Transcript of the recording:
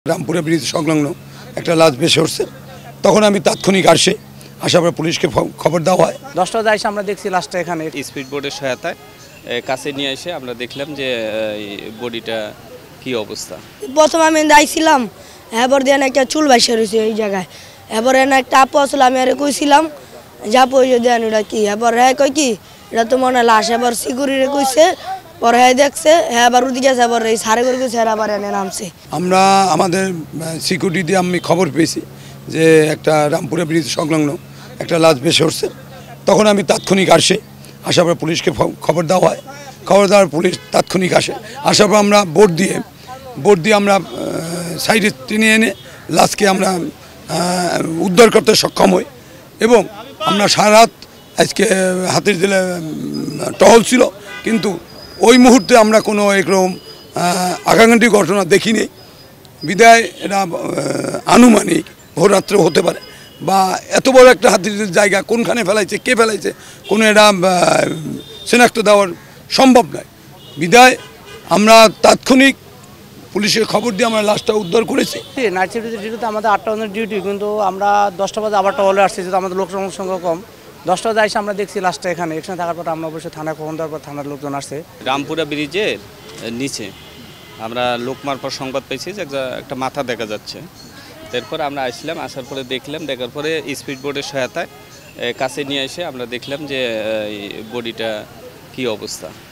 Rampura bridge সংলগ্ন একটা লাশ ভেসে উঠছে। তখন আমি তাৎক্ষণিক আসার পর পুলিশকে খবর দেওয়া হয়। 10টায় এসে আমরা দেখছি লাশটা এখানে স্পিড বোর্ডের সহায়তায় কাছে নিয়ে এসে আমরা দেখলাম যে বডিটা কি অবস্থা। প্রথম আমি যাইছিলাম, এবার দিয়ে একটা চুল বাইসা রয়েছে এই জায়গায়। এবার এনে একটা আপু আসলে আমি আরে কইছিলাম যা পয়সা দেন ওটা কি, এবার হ্যাঁ কই কি এটা তো মনে লাশ। এবার সিকিউরিটি কইছে, পরে হ্যাঁ দেখছে, হ্যাঁ আবার উঠে গেছে, আবার এই সারে করে গেছে, আবার এনে নামছে। আমরা আমাদের সিকিউরিটি দিয়ে আমি খবর পেয়েছি যে একটা রামপুরা ব্রিজ সংলগ্ন একটা লাশ ভেসে উঠছে। তখন আমি তাৎক্ষণিক আসার পর পুলিশকে খবর দেওয়া হয়। খবর দেওয়ার পুলিশ তাৎক্ষণিক আসার পর আমরা বোট দিয়ে আমরা সাইডে টেনে এনে লাশকে আমরা উদ্ধার করতে সক্ষম হই এবং আমরা সারা রাত আজকে হাতির দিলে টহল ছিল, কিন্তু ওই মুহূর্তে আমরা কোনো এরকম আকাঙ্ক্ষী ঘটনা দেখিনি। বিদায় এটা আনুমানিক ভোররাত্রে হতে পারে বা এত বড় একটা হাতির জায়গা কোনখানে ফেলাইছে, কে ফেলাইছে, কোনো এটা শনাক্ত দেওয়ার সম্ভব নয়। বিদায় আমরা তাৎক্ষণিক পুলিশের খবর দিয়ে আমরা লাশটা উদ্ধার করেছি। নাইট ডিউটিতে আমাদের 8টা পর্যন্ত ডিউটি, কিন্তু আমরা 10টা বাজে আবার টহলে আসছি, যেহেতু আমাদের লোক সংখ্যা কম। 10টায় এসে আমরা দেখছি লাশটা এখানে থাকার পর আমরা অবশ্যই থানায় খবর দেওয়ার পর থানার লোকজন আসছে। রামপুরা ব্রিজের নিচে আমরা লোক মারফত সংবাদ পেয়েছি যে একটা মাথা দেখা যাচ্ছে। তারপর আমরা আসলাম, আসার পরে দেখার পরে স্পিড বোর্ডের সহায়তায় কাছে নিয়ে এসে আমরা দেখলাম যে বডিটা কি অবস্থা।